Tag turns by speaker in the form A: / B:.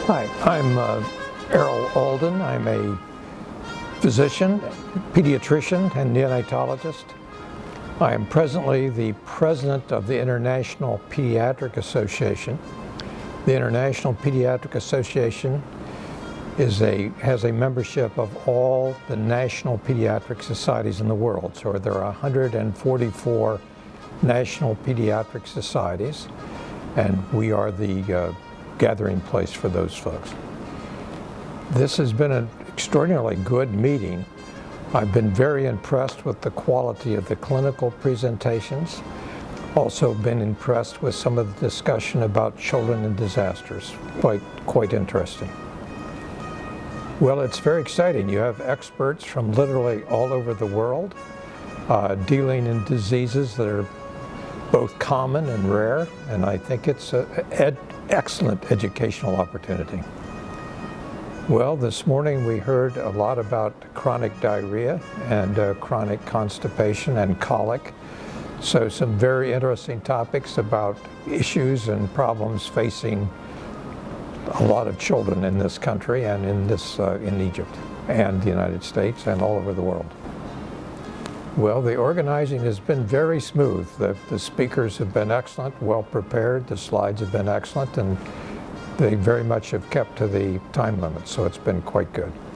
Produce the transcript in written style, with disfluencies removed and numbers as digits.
A: Hi, I'm Errol Alden. I'm a physician, pediatrician, and neonatologist. I am presently the president of the International Pediatric Association. The International Pediatric Association has a membership of all the national pediatric societies in the world. So there are 144 national pediatric societies, and we are the gathering place for those folks. This has been an extraordinarily good meeting. I've been very impressed with the quality of the clinical presentations. Also been impressed with some of the discussion about children and disasters. Quite interesting. Well, it's very exciting. You have experts from literally all over the world dealing in diseases that are both common and rare, and I think it's an excellent educational opportunity. Well, this morning we heard a lot about chronic diarrhea and chronic constipation and colic. So some very interesting topics about issues and problems facing a lot of children in this country and in Egypt and the United States and all over the world. Well, the organizing has been very smooth. The speakers have been excellent, well prepared, the slides have been excellent, and they very much have kept to the time limit, so it's been quite good.